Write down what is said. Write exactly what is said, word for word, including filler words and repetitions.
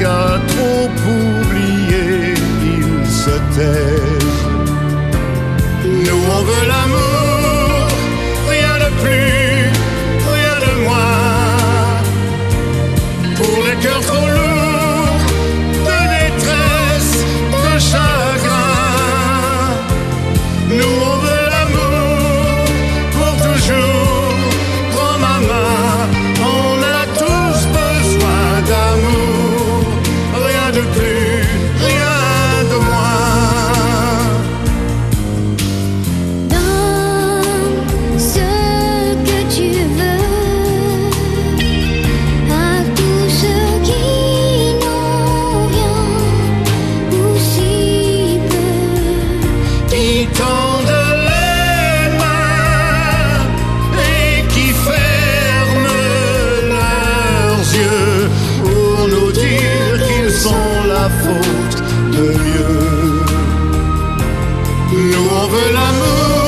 a trop oublié, ils se taisent. Nous on veut l'amour, rien de plus, rien de moins. Pour les cœurs trop lourds, de détresse, de chagrin. Nous on veut l'amour, pour toujours, prends ma main. On a tous besoin d'amour, rien de plus, rien de moins. Donne ce que tu veux à tous ceux qui n'ont rien ou si peu, Qui tendent les mains et qui ferment leurs yeux pour nous dire qu'ils sont la faute de Dieu. Nous on veut l'amour,